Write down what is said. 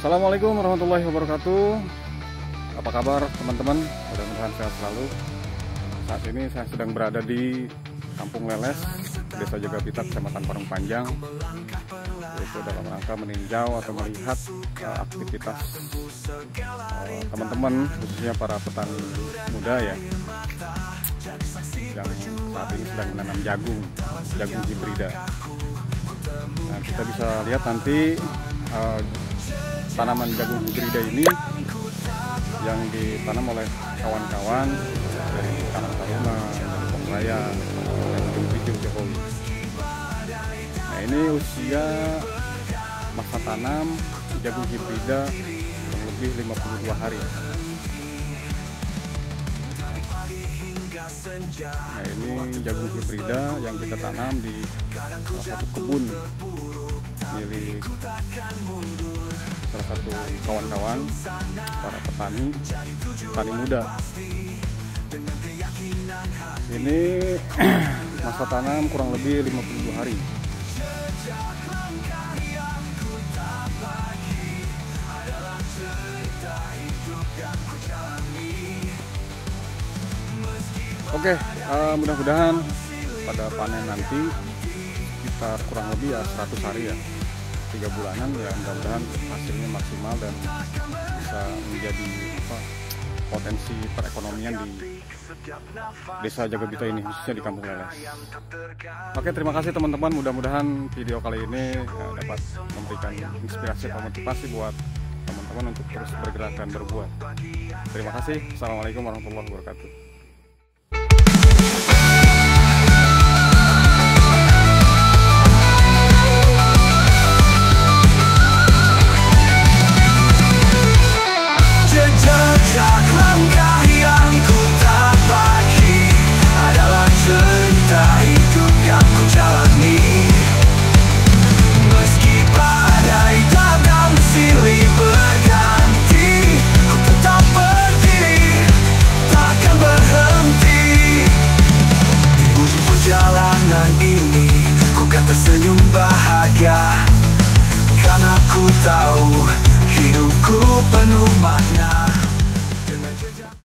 Assalamualaikum warahmatullahi wabarakatuh. Apa kabar teman-teman? Mudah-mudahan sehat selalu. Saat ini saya sedang berada di Kampung Leles, Desa Jagapita, Kecamatan Parung Panjang, yaitu dalam rangka meninjau atau melihat aktivitas teman-teman, khususnya para petani muda ya, yang saat ini sedang menanam jagung hibrida. Nah, kita bisa lihat nanti tanaman jagung hibrida ini yang ditanam oleh kawan-kawan dari Karang Taruna, dari Pomraya, dan Video Jokowi. Nah, ini usia masa tanam jagung hibrida kurang lebih 52 hari. Nah, ini jagung hibrida yang kita tanam di salah satu kebun milik salah satu kawan-kawan para petani muda. Ini masa tanam kurang lebih 52 hari. Oke, mudah-mudahan pada panen nanti kita kurang lebih ya 100 hari ya, 3 bulanan ya, mudah-mudahan hasilnya maksimal dan bisa menjadi potensi perekonomian di Desa Jagapita ini, khususnya di Kampung Leles. Oke, terima kasih teman-teman, mudah-mudahan video kali ini dapat memberikan inspirasi atau motivasi buat teman-teman untuk terus bergerak dan berbuat. Terima kasih. Assalamualaikum warahmatullahi wabarakatuh. Tersenyum bahagia karena ku tahu hidupku penuh makna.